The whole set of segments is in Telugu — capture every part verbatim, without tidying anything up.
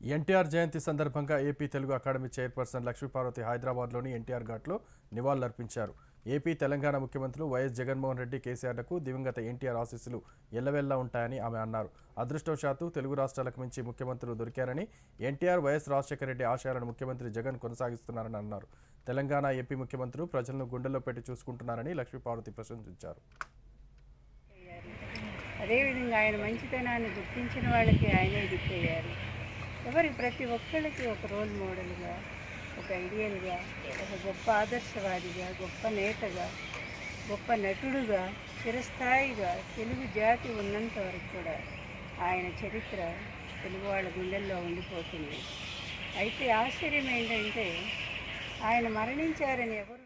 ఎన్టీఆర్ జయంతి సందర్భంగా AP Telugu academy chairperson Lakshmi Parvathi హైదరాబాద్లోని ఎన్టీఆర్ ఘాట్లో నివాళులర్పించారు. ఏపీ తెలంగాణ ముఖ్యమంత్రులు వైఎస్ జగన్మోహన్ రెడ్డి, కేసీఆర్లకు దివంగత ఎన్టీఆర్ ఆశీస్సులు ఎల్లవెల్లా ఉంటాయని ఆమె అన్నారు. అదృష్టవశాత్తు తెలుగు రాష్ట్రాలకు మించి ముఖ్యమంత్రులు దొరికారని, ఎన్టీఆర్, వైఎస్ రాజశేఖర రెడ్డి ఆశయాలను ముఖ్యమంత్రి జగన్ కొనసాగిస్తున్నారని అన్నారు. తెలంగాణ, ఏపీ ముఖ్యమంత్రులు ప్రజలను గుండెల్లో పెట్టి చూసుకుంటున్నారని లక్ష్మీపార్వతి ప్రశంసించారు. అదేవిధంగా ఆయన మంచితనాన్ని గుర్తించిన వాళ్ళకి ఆయనే దిక్కయ్యారు. ఎవరి ప్రతి ఒక్కళ్ళకి ఒక రోల్ మోడల్గా, ఒక ఐడియల్గా, ఒక గొప్ప ఆదర్శవాదిగా, గొప్ప నేతగా, గొప్ప నటుడుగా, చిరస్థాయిగా తెలుగు జాతి ఉన్నంత వరకు కూడా ఆయన చరిత్ర తెలుగు వాళ్ళ గుండెల్లో ఉండిపోతుంది. అయితే ఆశ్చర్యం ఏంటంటే ఆయన మరణించారని ఎవరు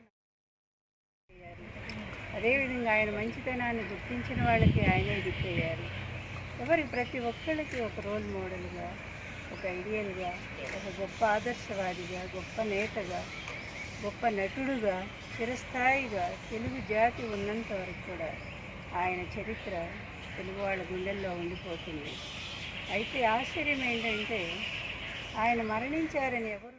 అదేవిధంగా ఆయన మంచితనాన్ని గుర్తించిన వాళ్ళకి ఆయనే దిక్కయ్యారు. ఎవరి ప్రతి ఒక్కళ్ళకి ఒక రోల్ మోడల్గా, ఒక ఐడియల్గా, ఒక గొప్ప ఆదర్శవాదిగా, గొప్ప నేతగా, గొప్ప నటుడుగా, చిరస్థాయిగా తెలుగు జాతి ఉన్నంత వరకు కూడా ఆయన చరిత్ర తెలుగు వాళ్ళ గుండెల్లో ఉండిపోతుంది. అయితే ఆశ్చర్యం ఏంటంటే ఆయన మరణించారని ఎవరు